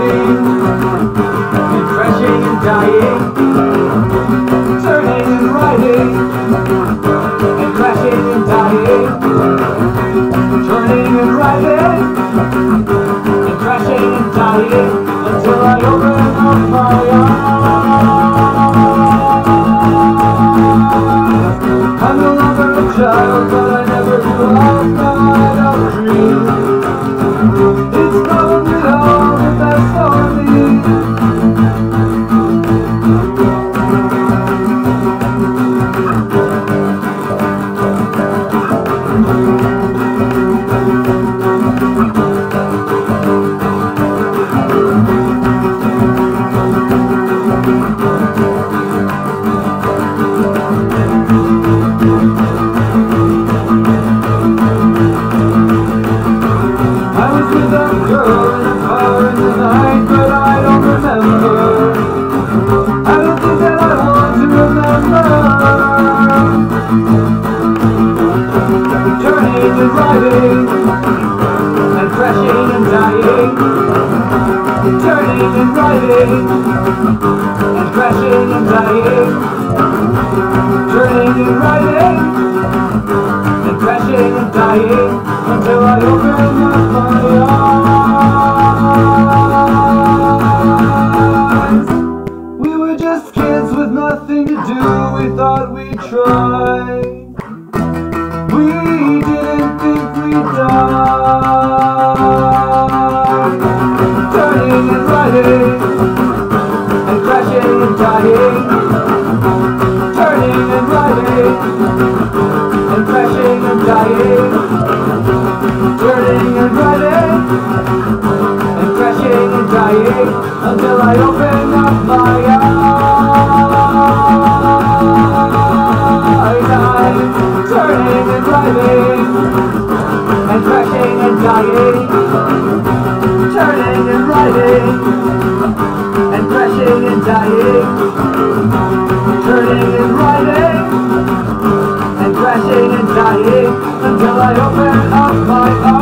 driving and crashing and dying, turning and riding and crashing and dying, turning and riding and crashing and dying, until I open up my eyes. I'm no longer a child, but I never grew up, not a dream. It's probably all the best for me. With a girl in a car in the night, but I don't remember. I don't think that I want to remember. Turning and riding and crashing and dying, turning and riding and crashing and dying, turning and riding and crashing and dying, until I open up my eyes. We were just kids with nothing to do, we thought we'd try. We didn't think we'd die. Turning and riding and crashing and dying, turning and riding and crashing and dying, turning and riding and crashing and dying, until I open up my eyes. I'm turning and riding and crashing and dying, turning and riding and crashing and dying, turning and riding and crashing and dying, until I open up my eyes.